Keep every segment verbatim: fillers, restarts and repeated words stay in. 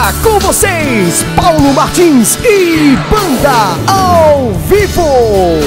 Com vocês, Paulo Martins e Banda ao Vivo.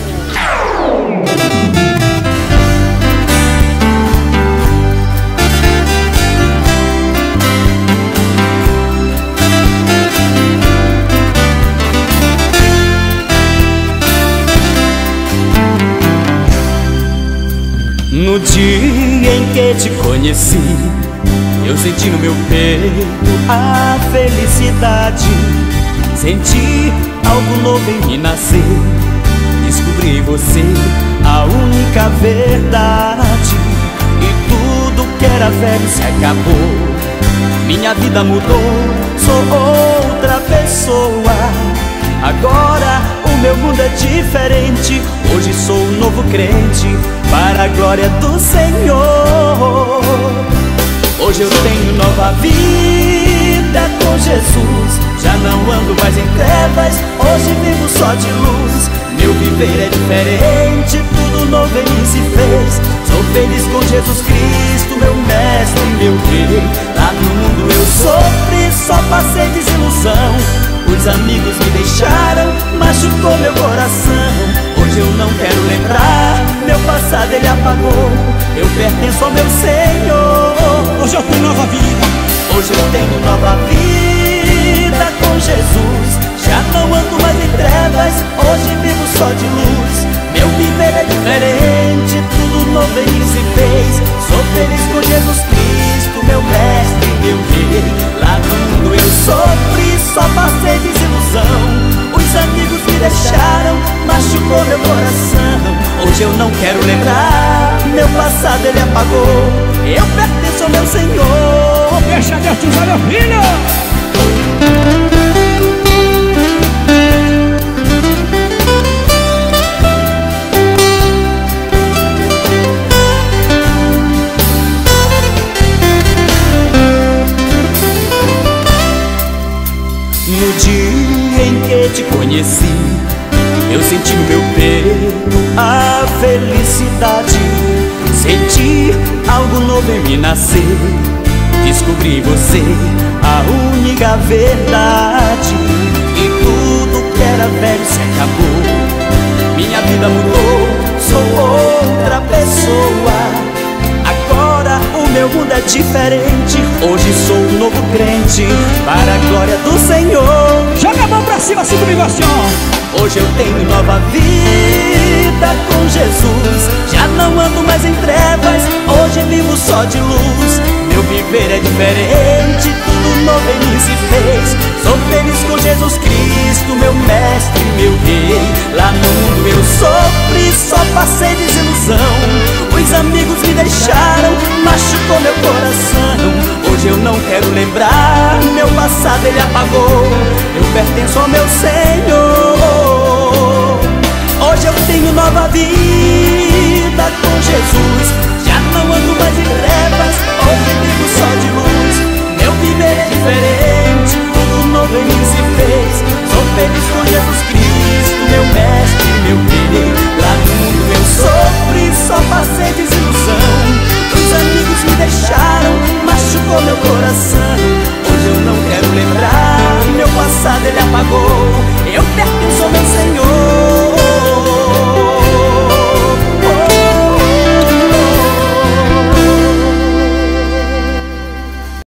No dia em que te conheci, eu senti no meu peito a felicidade. Senti algo novo em me nascer. Descobri em você a única verdade. E tudo que era velho se acabou. Minha vida mudou, sou outra pessoa. Agora o meu mundo é diferente. Hoje sou um novo crente, para a glória do Senhor. Hoje eu tenho nova vida com Jesus. Já não ando mais em trevas, hoje vivo só de luz. Meu viver é diferente, tudo novo em mim se fez. Sou feliz com Jesus Cristo, meu mestre, meu rei. Lá no mundo eu sofri, só passei desilusão. Os amigos me deixaram, machucou meu coração. Hoje eu não quero lembrar, meu passado ele apagou. Eu pertenço ao meu Senhor. Hoje eu tenho nova vida. Hoje eu tenho nova vida com Jesus. Já não ando mais em trevas, hoje vivo só de luz. Meu viver é diferente, tudo novo em mim se fez. Sou feliz com Jesus Cristo, meu mestre, meu rei. Lá no mundo eu sofri, só passei desilusão. Os amigos me deixaram, machucou meu coração. Hoje eu não quero lembrar, meu passado ele apagou. Eu pertenço ao meu Senhor. Deixa Deus te usar, meu filho. No dia em que te conheci, eu senti no meu peito a felicidade. Senti algo novo em me nascer. Descobri em você a única verdade. E tudo que era velho se acabou. Minha vida mudou, sou outra pessoa. Agora o meu mundo é diferente. Hoje sou um novo crente, para a glória do Senhor. Joga a mão pra cima assim comigo assim, ó. Hoje eu tenho nova vida com Jesus. Já não ando mais em trevas, hoje vivo só de luz. Meu viver é diferente, tudo novo em mim se fez. Sou feliz com Jesus Cristo, meu mestre, meu rei. Lá no mundo eu sofri, só passei desilusão. Os amigos me deixaram, machucou meu coração. Hoje eu não quero lembrar, meu passado ele apagou. Eu pertenço ao meu Senhor. Hoje eu tenho nova vida com Jesus. Já não ando mais em trevas,